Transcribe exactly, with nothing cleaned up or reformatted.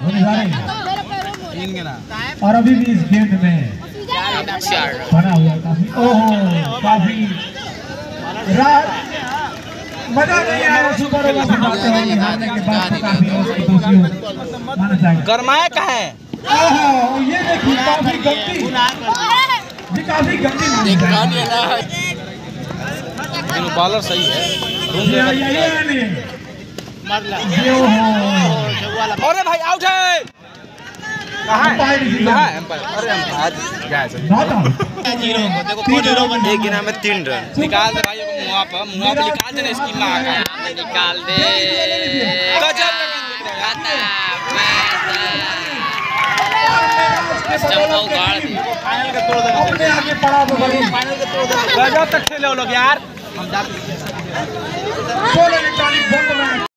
होने जा रहे हैं और अभी भी इस गेंद में बना हुआ काफी ओहो काफी मजा नहीं आया सुपर ओवर से बातें हुई हारने के बाद काफी दोषी माना जाएगा। गरमाया का है ओहो ये देखिए काफी गंदी ये काफी गंदी बॉलर सही है। अरे भाई आउट है कहाँ है? कहाँ है एम्पायर? अरे एम्पायर एक गिना में तीन रन निकाल दे भाई मुँह पर मुँह पे निकाल दे इसकी माँ का निकाल दे गजब गजब तक खेले लोग यार हम जाते